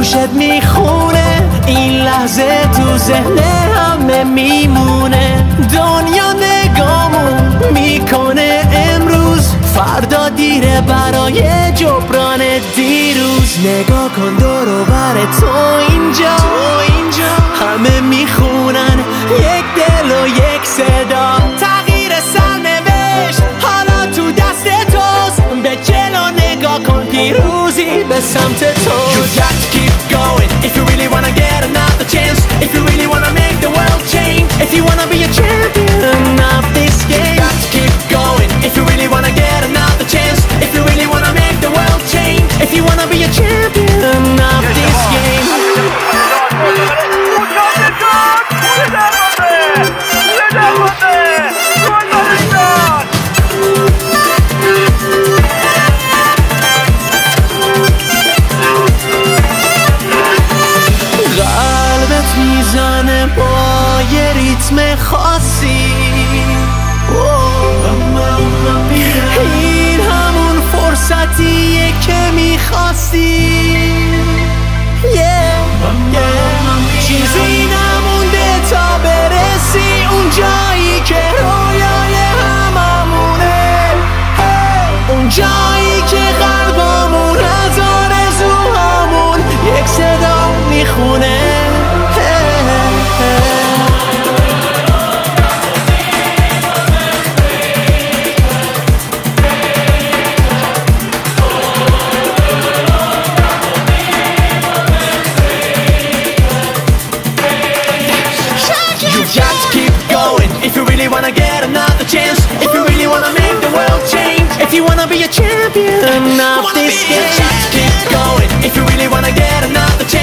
گوشت میخونه این لحظه تو ذهن همه میمونه دنیا نگامون میکنه امروز فردا دیره برای جبران دیروز نگاه کن دور و بر تو اینجا همه میخونن یک دل و یک صدا تغییر سرنوشت حالا تو دست توست به جلو نگاه کن پیروزی به سمت تو You got to keep going if you really wanna get another chance if you really wanna make the world change if you wanna be a champion of this game You got to keep going if you really wanna get another chance if you really wanna make the world change if you wanna be a champion of this game قلبت میزنه با یه ریتم خاصی این همون فرصتیه که میخواستی چیزی نمونده تا برسی اون جایی که رویای هممونه اون جایی که قلبمون از آرزوهامون یک صدا میخونه If you really wanna get another chance If you really wanna make the world change If you wanna be a champion of this game Keep going If you really wanna get another chance